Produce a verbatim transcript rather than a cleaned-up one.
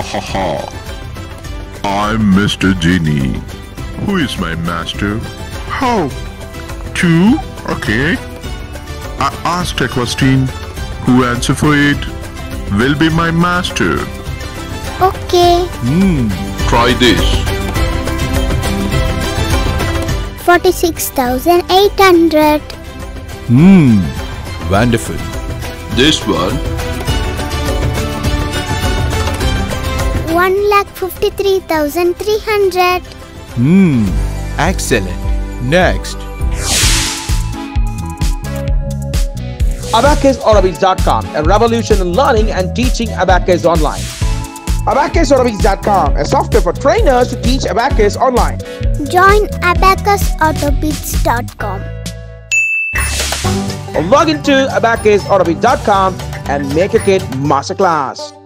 ha ha. I'm Mister Genie. Who is my master? How? Two? Okay. I asked a question. Who answer for it will be my master. Okay. Hmm. Try this. forty-six thousand eight hundred. Hmm. Wonderful. This one. one lakh fifty-three thousand three hundred. Hmm. Excellent. Next. Abacus Arabics dot com, a revolution in learning and teaching Abacus online. Abacus Arabics dot com, a software for trainers to teach Abacus online. Join Abacus Autobits dot com. Or log into Abacus Arabics dot com and make a kid masterclass.